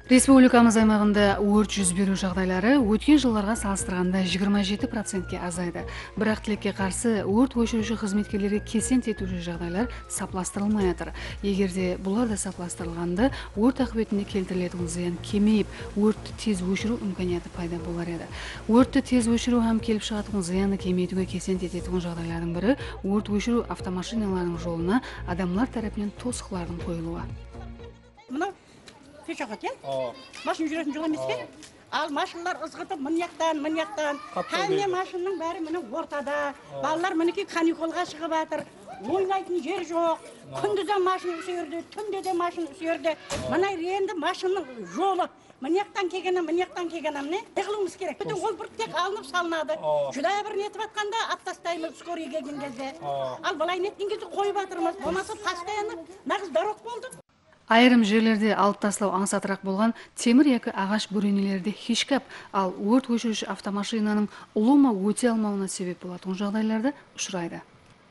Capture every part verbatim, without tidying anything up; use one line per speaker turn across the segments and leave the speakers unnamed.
Республикамыз аймағында өрт жүз беру жағдайлары өткен жылдарға салыстырғанда жиырма жеті процентке азайды. Бірақ тілекке қарсы өрт өшіруші қызметкерлерге кесен етуші жағдайлар сапластырылмай жатыр. Егерде бұлар да сапластырылғанда, өрт ақыбетіне келтірілетін зиян кемейіп, өртті тез өшіру имканияты пайда болар еді. Өртті тез өшіру һәм келіп шығатын зиянды кемейтуге кесен ететін жағдайлардың бірі өрт өшіру автомашиналарының жолына адамлар тарапынан тосқылардың қойылуы.
Кешағат, машин жүретін жол емес пе? Ал машиналар ызғытып, мынаяқтан, мынаяқтан. Кәне машинның бәрі міне ортада. Балалар мінекей каникулға шығып жатыр. Ойнайтын жер жоқ. Күндіз де машин үсерді, түнде де машин үсерді. Мына енді машинның жолы. Мынаяқтан келгенім, мынаяқтан келгенім не? Тығылуымыз керек. Бүтін ол бір тек алынып салынады. Жүда бір нетіп атқанда ат тастаймыз скорый келген кезде. Ал былай неткен кезде қойып жатырмыз. Болмаса постоянно нағыз дорог болды.
Айрым жерлерде алып тастау аңсатырақ болған темір яки ағаш бөренелерде хишкап, ал өрт өшіруші автомашинаның ұлыма өте алмауына себеп болатын жағдайларды ұшырайды.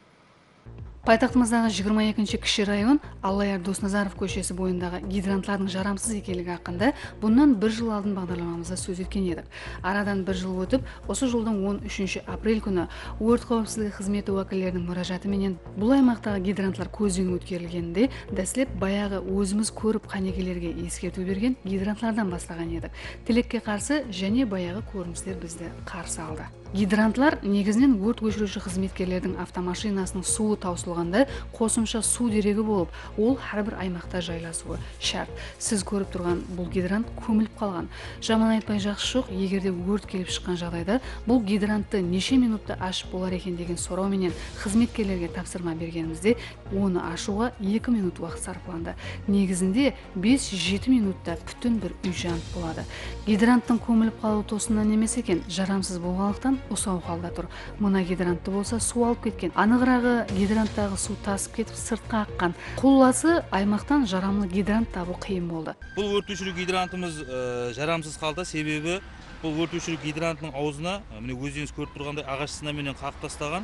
Пайтақтымыздағы жиырма екінші кіші район Аллаяр Досназаров көшесі бойындағы гидрантлардың жарамсыз екенлігі хақында бұннан бір жыл алдын бағдарламамызда сөз еткен едік. Арадан бір жыл өтіп, осы жылдың он үшінші апрель күні өрт қауіпсіздігі қызметі уәкілдерінің мұражаты менен бұл аймақтағы гидрантлар көзден өткерілгенде дәсілеп баяғы өзіміз көріп қанекелерге ескерту берген гидрантлардан бастаған едік. Тілекке қарсы және баяғы көріністер бізді қарсы алды. Гидрантлар негізінен өрт өшіруші қызметкерлердің автомашинасының суы таусылғанда қосымша су дерегі болып, ол әрбір аймақта жайласуы шарт. Сіз көріп тұрған бұл гидрант көміліп қалған. Жаман айтпай жақсы жоқ, егерде өрт келіп шыққан жағдайда бұл гидрантты неше минутта ашып болар екен деген сұрауменен қызметкерлерге тапсырма бергенімізде, оны ашуға екі минут уақыт сарпыланды. Негізінде бес-жеті минутта бүтін бір үй жанып болады. Гидранттың көміліп қалу тосыннан емес екен, жарамсыз болғандықтан осау халда тұр. Мына гидрантты болса су алып кеткен. Анығырағы гидранттағы су тасып кетіп сыртқа аққан. Қолласы аймақтан жарамлы гидрант табу қиын болды.
Бұл өрт өшіру гидрантымыз жарамсыз қалды, себебі бұл өрт өшіру гидрантының аузына міне өздеріңіз көріп тұрғандай ағаш сынаменен қағып тастаған,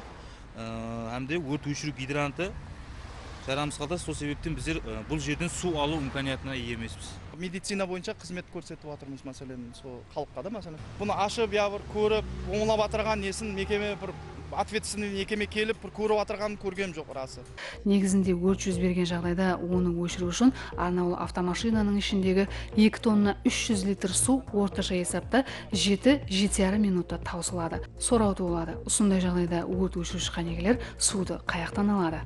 әмде өрт өшіру гидранты жарамсыз қалды. Сол себептен біздер бұл жерден су алу имканиятына ие емеспіз.
Медицина бойынша қызмет көрсетіп жатырмыз, мәселен, сол халыққа да мәселен. Бұны ашып, я бір көріп, оңлап атырған несін мекеме бір ответственный мекеме келіп бір көріп атырғанын көргем жоқ расы.
Негізінде өрт жүз берген жағдайда оны өшіру үшін арнаулы автомашинаның ішіндегі екі тонна үш жүз литр су орташа есапта жеті-жеті жарым минутта таусылады. Сорау туылады. Осындай жағдайда өрт өшіруші қанегелер суды қаяқтан алады.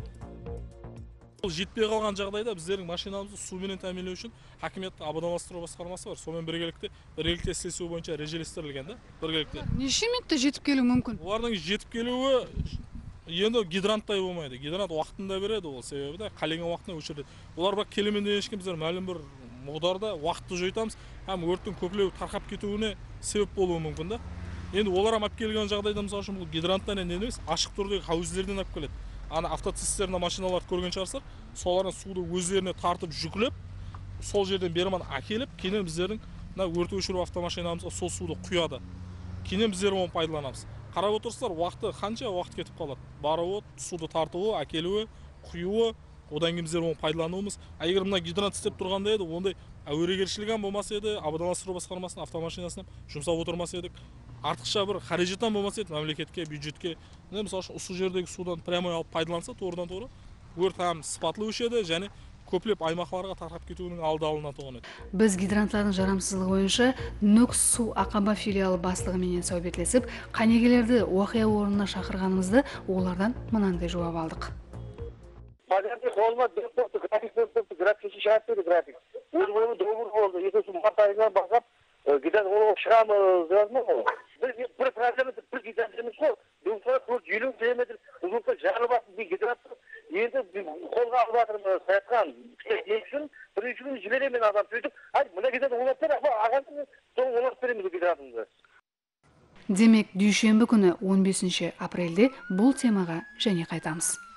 Бұл жетпей қалған жағдайда біздердің машинамызды суменен тәмінлеу үшін хакимият абадаластыру басқармасы бар. Сонымен біргелікте біргелікте ісілесу бойынша режелестірілген да, біргелікте.
Неше минутта жетіп келу мүмкін?
Олардың жетіп келуі енді гидранттай болмайды. Гидрант уақытында береді, ол себебі де қалеген уақытына өшіреді. Олар бірақ келемен денешкен біздер мәлім бір мұғдарда уақытты жойтамыз, һәм өрттің көплеу тарқап кетуіне себеп болуы мүмкін да. Енді олар алып келген жағдайда мысалы үшін бұл гидранттан емес, ашық түрдегі хауіздерден алып келеді. Ана автоцистерна машиналарды көрген шығарсыздар, солардың суды өздеріне тартып жүклеп, сол жерден берман әкеліп, кейін біздердің өрт өшіру автомашинамызға сол суды құяды. Кейін біздер оны пайдаланамыз. Қарап отырсыздар, уақыты қанша уақыт кетіп қалады. Баруы, суды тартуы, әкелуі, құюы, одан кейін біздер оны пайдалануымыз. Егер мына гидрант істеп тұрғанда еді, ондай әуерегершілігін болмас еді, абадаластыру басқармасының автомашинасына жұмсап отырмас едік. Артықша бір қаражаттан болмас еді мемлекетке, бюджетке. Мысалы үшін осы жердегі судан прямо алып пайдаланса, тоғырдан тоғыры өрт һәм сыпатылы өшеді, және көплеп аймақтарға тарқап кетуінің алды алынатын еді.
Біз гидрантлардың жарамсыздығы бойынша Нүкс су Ақаба филиалы бастығымен сәубетлесіп, қанегелерді уақия орнына шақырғанымызды олардан мынандай жауап алдық.
Базарда қолыма беріп тұрды, график беріп тұрды, график шешіп берді, график. Өз бойымы доғыр болды, екінші март айынан бастап гидрант олығы шығамыз жазды ма? Біз бір проблема, бір гидрант емес қой. Бұл елу километр ұзындықта жарып атып гидрант енді қолға алып жатырмыз, саятқан. Екіншін, бірінші күні жіберемін адам сөйтіп, ай, мына гидрант олап бер, ағасын соң олап береміз гидрантымызды.
Демек, дүйшембі күні он бесінші апрельде бұл темаға және қайтамыз.